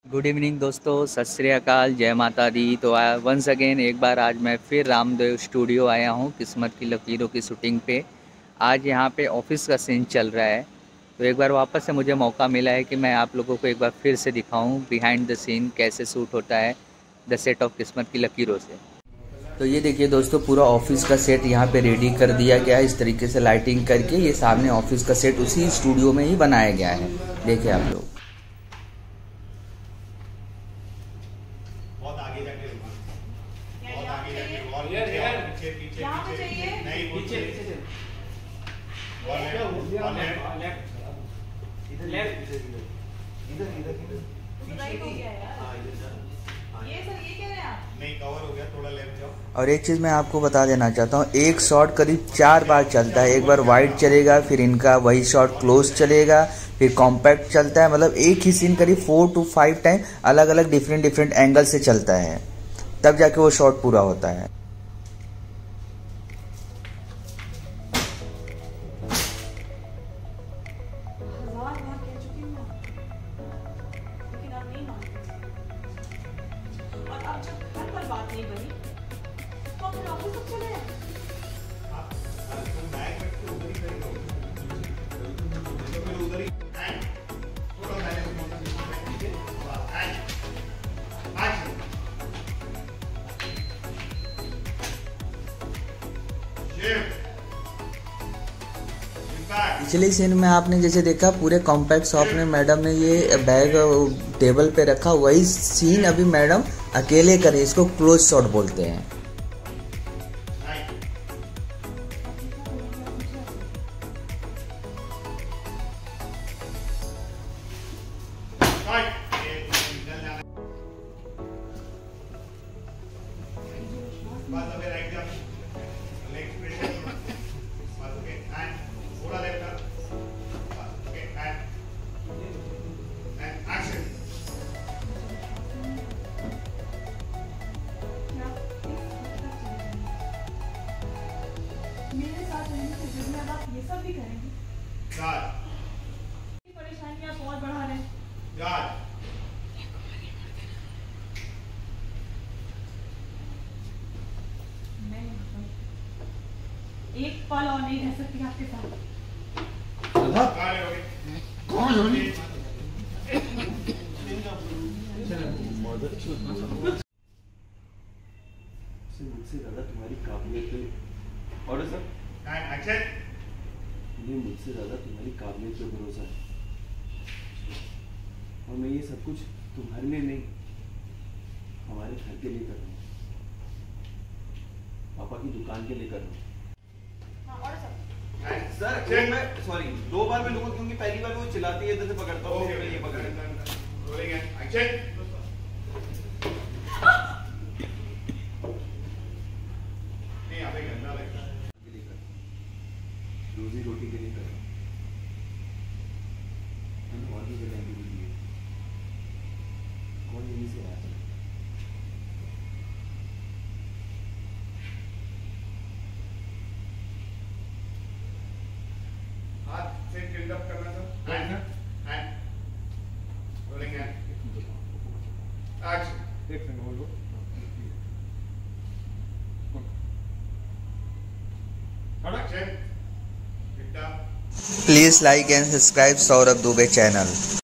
Good evening दोस्तों, सत श्री अकाल, जय माता दी। तो वंस अगेन एक बार आज मैं फिर रामदेव स्टूडियो आया हूँ किस्मत की लकीरों की शूटिंग पे। आज यहाँ पे ऑफिस का सीन चल रहा है, तो एक बार वापस से मुझे मौका मिला है कि मैं आप लोगों को एक बार फिर से दिखाऊँ बिहाइंड द सीन कैसे शूट होता है द सेट ऑफ किस्मत की लकीरों से। तो ये देखिए दोस्तों, पूरा ऑफिस का सेट यहाँ पे रेडी कर दिया गया है इस तरीके से लाइटिंग करके। ये सामने ऑफिस का सेट उसी स्टूडियो में ही बनाया गया है, देखिए आप लोग। बहुत आगे जाके बहुत आगे जाके और पीछे पीछे पीछे नहीं पीछे इधर लेफ्ट इधर इधर राइट हो गया यार। ये सर ये कह रहे हैं आप? नहीं, कवर हो गया, थोड़ा लेफ्ट जाओ। और एक चीज़ मैं आपको बता देना चाहता हूँ, एक शॉट करीब 4 बार चलता है। एक बार वाइड चलेगा, फिर इनका वही शॉट क्लोज चलेगा, फिर कॉम्पैक्ट चलता है। मतलब एक ही सीन करीब 4 to 5 टाइम अलग अलग डिफरेंट एंगल से चलता है, तब जाके वो शॉट पूरा होता है। पिछले सीन में आपने जैसे देखा, पूरे कॉम्पैक्ट शॉप में मैडम ने ये बैग टेबल पे रखा, वही सीन अभी मैडम अकेले करें, इसको क्लोज शॉट बोलते हैं। मेरे साथ रहने से जुड़ने अब आप ये सब भी करेंगे? परेशानी आप और बढ़ा रहे हैं। मैं एक पल और नहीं रह सकती आपके साथ। मुझसे ज्यादा तुम्हारी काबिलियत और सर मुझे मुझसे ज्यादा तुम्हारी काबिलियत पे भरोसा है, और मैं ये सब कुछ तुम्हारे लिए नहीं, हमारे घर के लिए कर रहा हूँ, पापा की दुकान के लिए कर रहा हूँ। सर मैं सॉरी, 2 बार मैं लोगों क्योंकि पहली बार वो चिल्लाती है, इधर से पकड़ता हूँ, ये पकड़ रोजी रोटी के लिए कर रहा हूँ, और भी जगह के लिए कौन यहीं से आया? हाथ से टिल्ट अप करना sir, hand rolling hand action. एक second hold. Please like and subscribe Saurabh Dubey channel.